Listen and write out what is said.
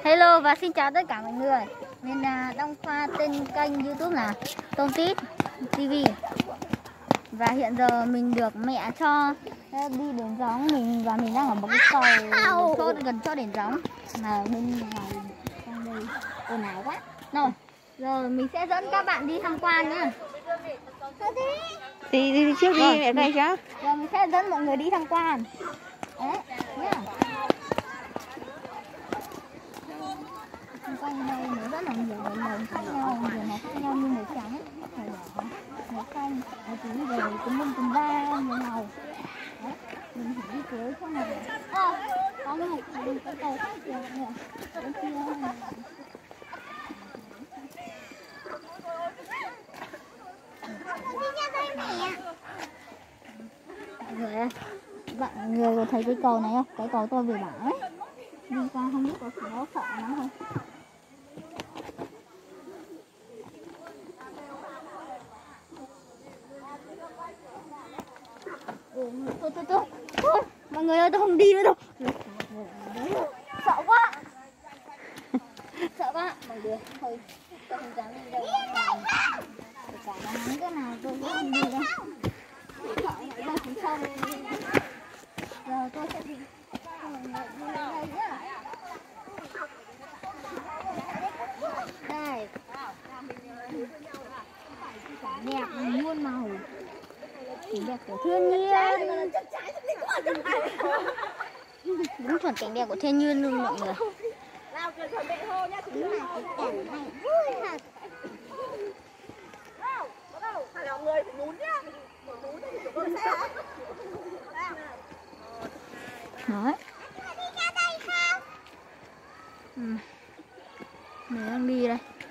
Hello và xin chào tất cả mọi người. Mình là Đông Khoa, tên kênh YouTube là Tôm Tít TV. Và hiện giờ mình được mẹ cho đi đến gióng mình, và mình đang ở một cái cầu gần chỗ đến gióng. Mà bên ngoài trong đây ồn ào quá. Rồi, giờ mình sẽ dẫn các bạn đi tham quan nhá. Đi trước đi ở đây chứ. Giờ mình sẽ dẫn mọi người đi tham quan. Đấy, nhá. Xung quanh đây nó rất là nhiều màu khác nhau, nhiều màu khác nhau như màu trắng, màu đỏ, màu xanh, màu tím, rồi có mông cùng ba nhiều màu. Đấy, mình phải đi tới trong này. Có một cái cầu khác kìa mọi người. Bên kia này. Mọi người có thấy cái cầu này không? Cái cầu tôi vừa bảo ấy. Đi qua không biết có sợ lắm không? Thôi, mọi người ơi, tôi không đi nữa đâu. Sợ quá. Sợ quá. Mọi người, thôi, tôi không dám đi đâu. Cả nắng cái nào tôi cũng không đi đâu. Sợ lại rơi xuống sông. Giờ tôi sẽ đi. Mọi người đi lên đây nhá. Đây. Đẹp muôn màu. Cảnh đẹp của thiên nhiên. Đúng chuẩn cảnh đẹp của thiên nhiên luôn mọi người. Đúng là cái cảnh này vui thật. Người phải nhún nhá. Đấy. Mình đang đi đây.